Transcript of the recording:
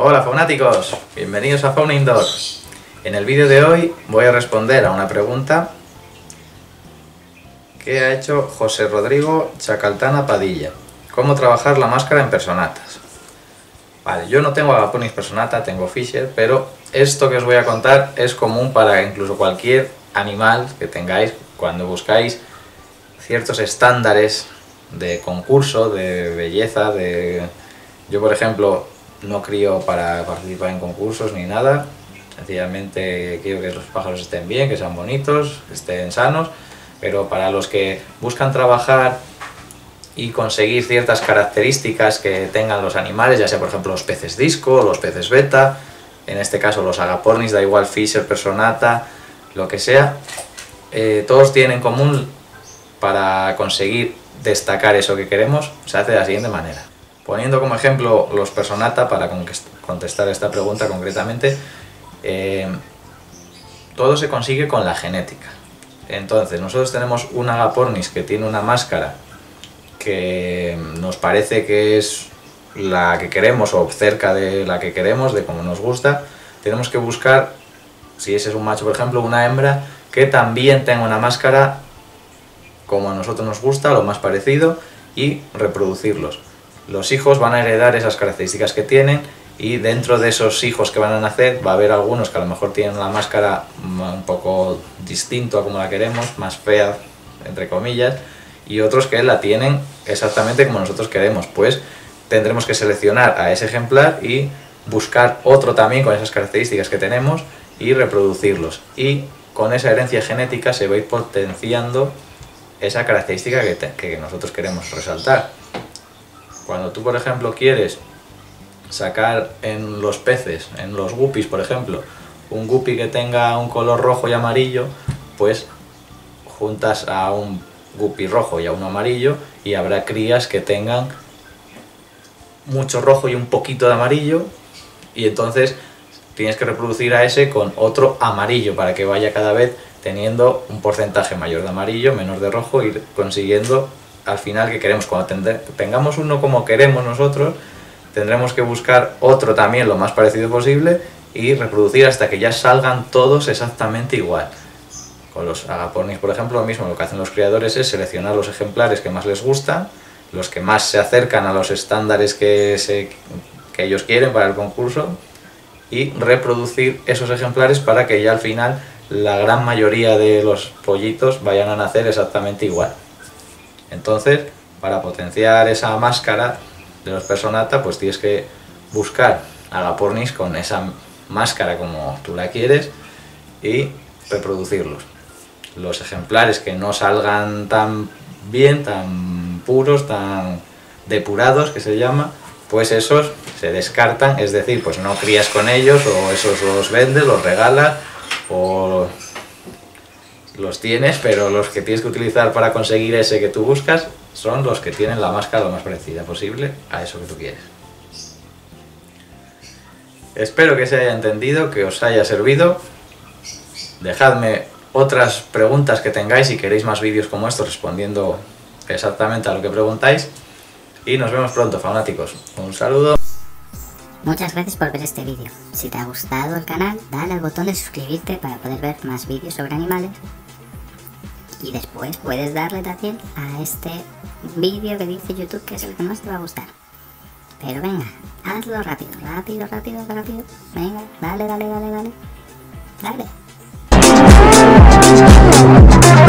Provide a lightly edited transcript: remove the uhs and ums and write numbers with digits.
Hola faunáticos, bienvenidos a Fauna Indoor. En el vídeo de hoy voy a responder a una pregunta que ha hecho José Rodrigo Chacaltana Padilla. ¿Cómo trabajar la máscara en personatas? Vale, yo no tengo Agapornis personata, tengo Fisher, pero esto que os voy a contar es común para incluso cualquier animal que tengáis cuando buscáis ciertos estándares de concurso, de belleza, Yo, por ejemplo, no crío para participar en concursos ni nada, sencillamente quiero que los pájaros estén bien, que sean bonitos, que estén sanos, pero para los que buscan trabajar y conseguir ciertas características que tengan los animales, ya sea por ejemplo los peces disco, los peces beta, en este caso los Agapornis, da igual Fisher, personata, lo que sea, todos tienen en común para conseguir destacar eso que queremos, se hace de la siguiente manera. Poniendo como ejemplo los personata para contestar esta pregunta concretamente, todo se consigue con la genética. Entonces nosotros tenemos un Agapornis que tiene una máscara que nos parece que es la que queremos o cerca de la que queremos, de como nos gusta. Tenemos que buscar, si ese es un macho por ejemplo, una hembra que también tenga una máscara como a nosotros nos gusta, lo más parecido, y reproducirlos. Los hijos van a heredar esas características que tienen, y dentro de esos hijos que van a nacer va a haber algunos que a lo mejor tienen la máscara un poco distinto a como la queremos, más fea entre comillas, y otros que la tienen exactamente como nosotros queremos. Pues tendremos que seleccionar a ese ejemplar y buscar otro también con esas características que tenemos y reproducirlos, y con esa herencia genética se va a ir potenciando esa característica que nosotros queremos resaltar. Cuando tú por ejemplo quieres sacar en los peces, en los guppies por ejemplo, un guppy que tenga un color rojo y amarillo, pues juntas a un guppy rojo y a uno amarillo y habrá crías que tengan mucho rojo y un poquito de amarillo, y entonces tienes que reproducir a ese con otro amarillo para que vaya cada vez teniendo un porcentaje mayor de amarillo, menor de rojo, y consiguiendo al final que queremos. Cuando tengamos uno como queremos nosotros, tendremos que buscar otro también lo más parecido posible y reproducir hasta que ya salgan todos exactamente igual. Con los Agapornis por ejemplo lo mismo, lo que hacen los criadores es seleccionar los ejemplares que más les gustan, los que más se acercan a los estándares que ellos quieren para el concurso, y reproducir esos ejemplares para que ya al final la gran mayoría de los pollitos vayan a nacer exactamente igual. Entonces, para potenciar esa máscara de los personata, pues tienes que buscar Agapornis con esa máscara como tú la quieres y reproducirlos. Los ejemplares que no salgan tan bien, tan puros, tan depurados que se llama, pues esos se descartan, es decir, pues no crías con ellos, o esos los vendes, los regalas o los tienes, pero los que tienes que utilizar para conseguir ese que tú buscas son los que tienen la máscara lo más parecida posible a eso que tú quieres. Espero que se haya entendido, que os haya servido. Dejadme otras preguntas que tengáis si queréis más vídeos como estos respondiendo exactamente a lo que preguntáis, y nos vemos pronto, faunáticos. Un saludo. Muchas gracias por ver este vídeo. Si te ha gustado el canal, dale al botón de suscribirte para poder ver más vídeos sobre animales. Y después puedes darle también a este vídeo que dice YouTube que es el que más te va a gustar. Pero venga, hazlo rápido, rápido, rápido, rápido. Venga, dale, dale, dale, dale. Dale.